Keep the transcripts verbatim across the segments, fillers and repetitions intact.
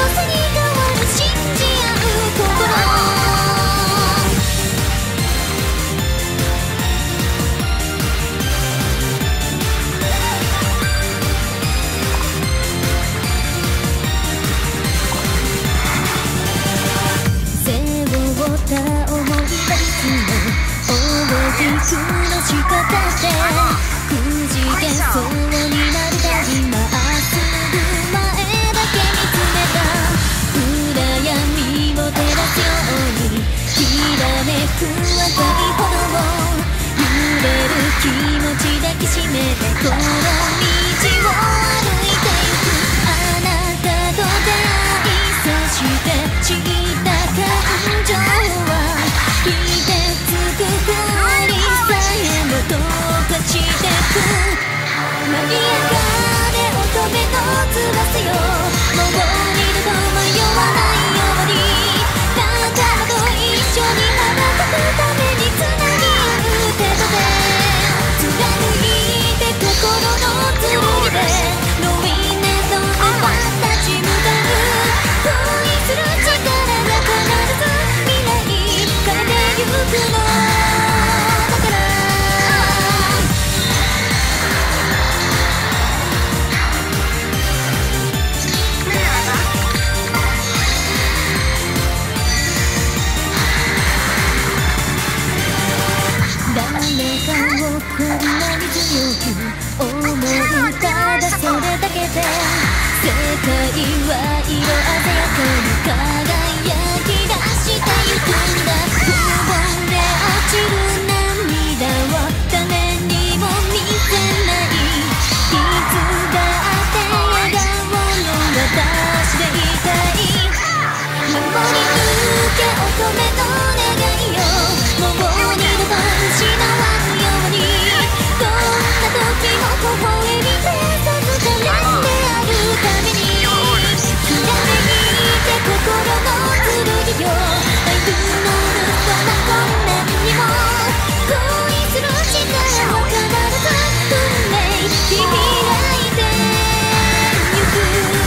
さに変わる信じ合う心思い出すの大きくの仕方でくじけそうになるたびまっすぐ前だけ見つめた暗闇を照らすようにきらめく赤い炎揺れる気持ち抱きしめてこの道を歩いてゆくあなたと出会いそして知った感情凍てつく氷さえも溶かしてく舞い上がれ乙女の翼よもう二度と迷わないように仲間と一緒に羽ばたくためにつなぎ合う手と手貫いて心の剣でロイネとファンタジー向かう恋する力が必ず未来変えてゆくのだから誰かをこんなに強く思うただそれだけで世界は色鮮やかに輝き出してゆくんだこぼれ落ちる涙を誰にも見せないいつだって笑顔の私でいたい守り抜け乙女の願いよもう二度と失わぬようにどんな時も微笑みで授かれんであるためにきらめいて心の剣よ愛のルそな困難にも恋する力を必ず運命切り開いてゆく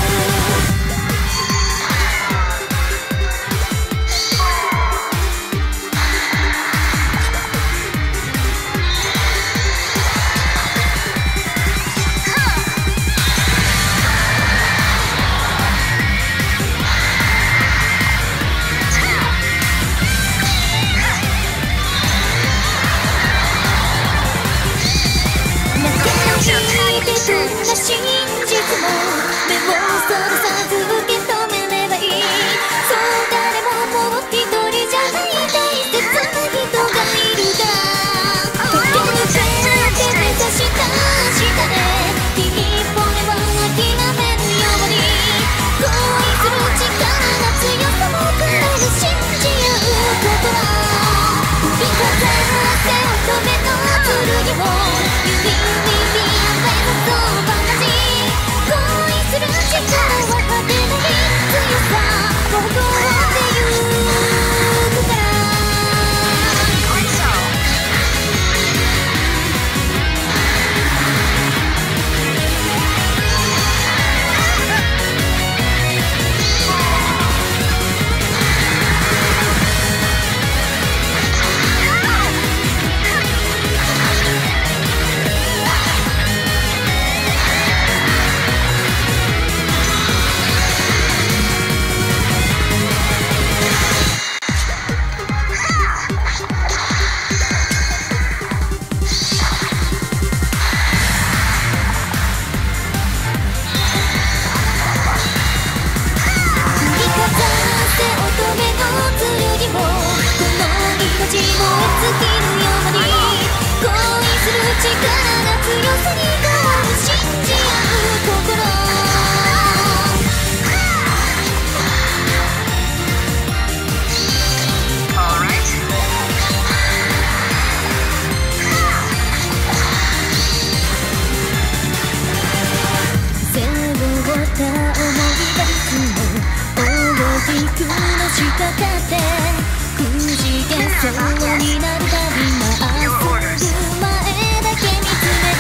そんな真実も目をそらさず受け止めればいいそう誰ももう一人じゃない大切な人がいるから溶け抜けて目指した明日で一歩目を諦めぬように恋する力強さもくれる信じ合うこと振りかざって乙女の剣を指に恋する力は果てない強さを誇ってゆくから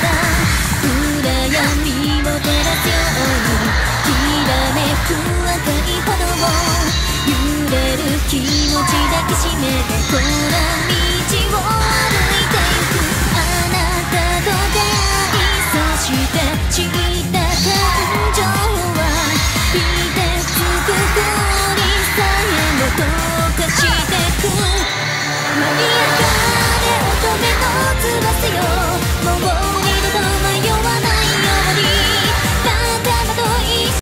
暗闇を照らすようにきらめく赤持ち抱きしめてこの道を歩いてゆくあなたと出会いそして知った感情は凍てつく氷さえも溶かしてく舞い上がれ乙女の翼よ